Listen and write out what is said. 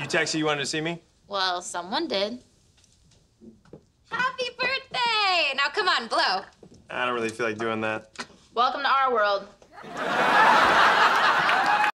text you wanted to see me? Well, someone did. Happy birthday! Now, come on, blow. I don't really feel like doing that. Welcome to our world.